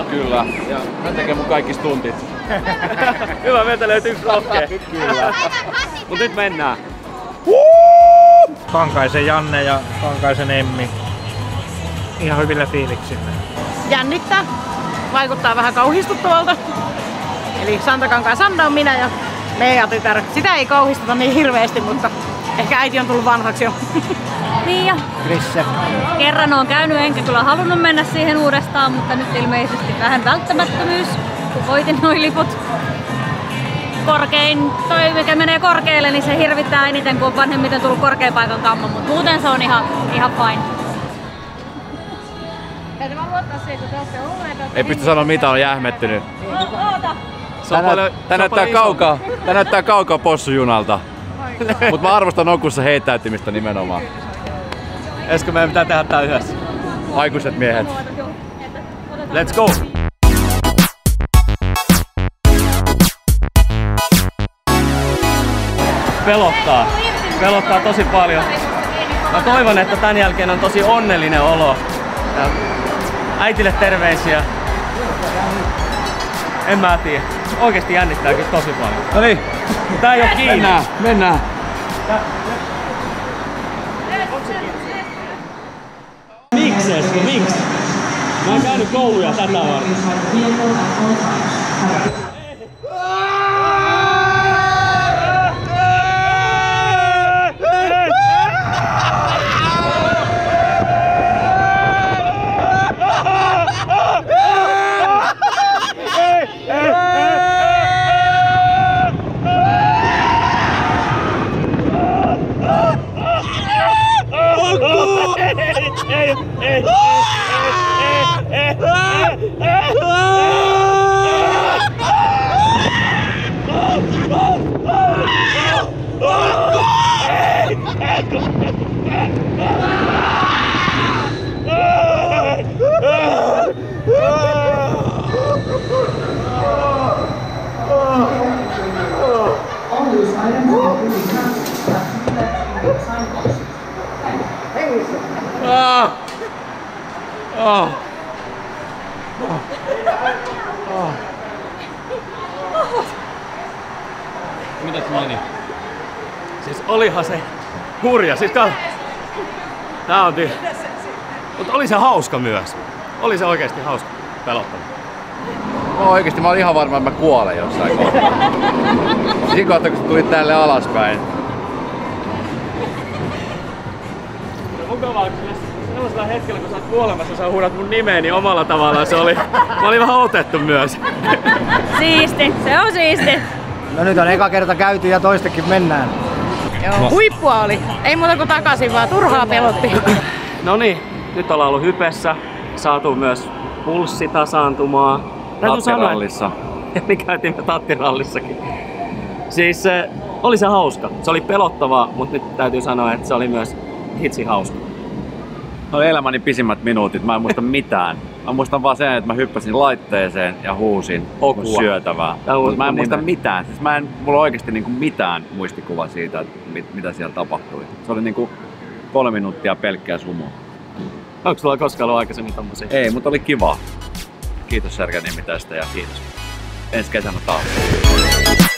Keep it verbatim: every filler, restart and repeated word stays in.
Kyllä. Ja mä tekee mun kaikki stuntit. Hyvä, meiltä löytyy yksi rohkea. Kyllä. Mut nyt mennään. Kankaisen Janne ja Kankaisen Emmi. Ihan hyvillä fiiliksillä. Jännittää. Vaikuttaa vähän kauhistuttavalta. Eli Santakankaan Sanna on minä ja Meija tytär. Sitä ei kauhistuta niin hirveästi, mutta ehkä äiti on tullut vanhaksi jo. Miia. Krisse. Kerran oon käynyt enkä kyllä halunnut mennä siihen uudestaan, mutta nyt ilmeisesti vähän välttämättömyys, kun voitin noi liput. Korkein, toi mikä menee korkealle, niin se hirvittää eniten, kun on vanhemmiten tullut korkean paikan kammo, mutta muuten se on ihan, ihan fine. Ei pysty sanoa mitä on jähmettynyt. Oota! Tää, nä tää näyttää kaukaa, tää näyttää kaukaa possujunalta. Mut mä arvostan Okussa heittäytymistä nimenomaan. Eskö meidän pitää tehdä tää yhdessä? Aikuiset miehet. Let's go! Pelottaa. Pelottaa tosi paljon. Mä toivon, että tän jälkeen on tosi onnellinen olo. Ja äitille terveisiä. En mä tiedä. Oikeesti jännittää kyllä tosi paljon. No niin. Tää ei oo kiinni. Mennään, mennään. Tää... Miksi Esko? Miksi? Mä oon käynyt kouluja tätä varten. Ah. Oh. Oh. Mitäs meni? Siis olihan se hurja, siis ka... Tää on ty... Mut oli se hauska myös. Oli se oikeesti hauska. Pelottava. Mä oikeesti mä olin ihan varma, että mä kuolen jossain kohtaa. Siinä kohtaa, kun sä tulit tälle alaspäin. Mukavaa, sellaisella hetkellä, kun sä oot kuolemassa, sä huudat mun nimeeni omalla tavallaan. Se oli... Mä olin vähän otettu myös. Siisti, se on siisti. No nyt on eka kerta käyty ja toistekin mennään. Joo, huippua oli. Ei muuta kuin takaisin, vaan turhaa pelotti. No niin, nyt ollaan ollut hypessä. Saatu myös pulssi tasaantumaan. Tattirallissa. Niin käytiin me tattirallissakin. Siis se oli se hauska. Se oli pelottavaa, mutta nyt täytyy sanoa, että se oli myös hitsi hauska. No elämäni pisimmät minuutit, mä en muista mitään. Mä muistan vaan sen, että mä hyppäsin laitteeseen ja huusin mun syötävää. Mutta mä en muista mitään. Siis mä en, mulla on oikeesti niinku mitään muistikuvaa siitä, että mit, mitä siellä tapahtui. Se oli niinku kolme minuuttia pelkkää sumoa. Onko sulla koskaan ollut aikaisemmin tommosia? Ei, mutta oli kiva. Kiitos Särkäniemi tästä ja kiitos. Ensi kesänä taas.